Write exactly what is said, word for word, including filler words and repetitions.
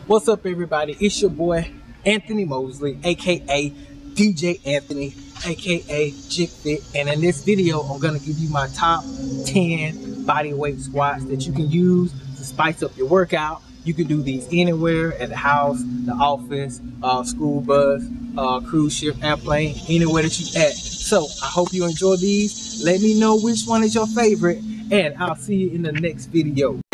What's up, everybody? It's your boy Anthony Mosley, aka D J Anthony, aka Jikfit, and in this video I'm gonna give you my top ten body weight squats that you can use to spice up your workout. You can do these anywhere, at the house, the office, uh, school bus, uh, cruise ship, airplane, anywhere that you at. So I hope you enjoy these. Let me know which one is your favorite, and I'll see you in the next video.